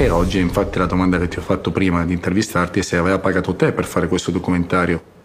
E oggi, infatti, la domanda che ti ho fatto prima di intervistarti è se aveva pagato te per fare questo documentario.